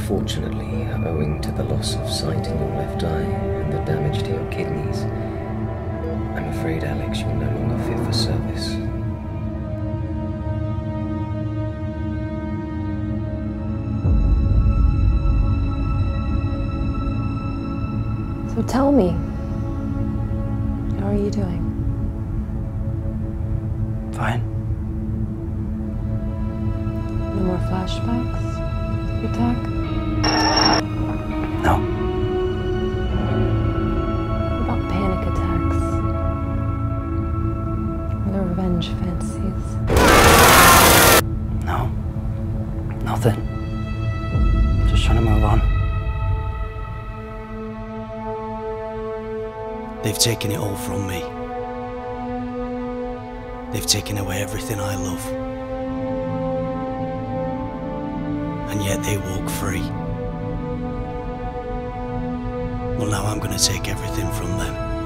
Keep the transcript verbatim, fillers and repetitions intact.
Unfortunately, owing to the loss of sight in your left eye and the damage to your kidneys, I'm afraid, Alex, you're no longer fit for service. So tell me, how are you doing? Fine. No more flashbacks? The attack? No. What about panic attacks? Or the revenge fantasies? No. Nothing. Just trying to move on. They've taken it all from me. They've taken away everything I love. And yet they walk free. Well, now I'm going to take everything from them.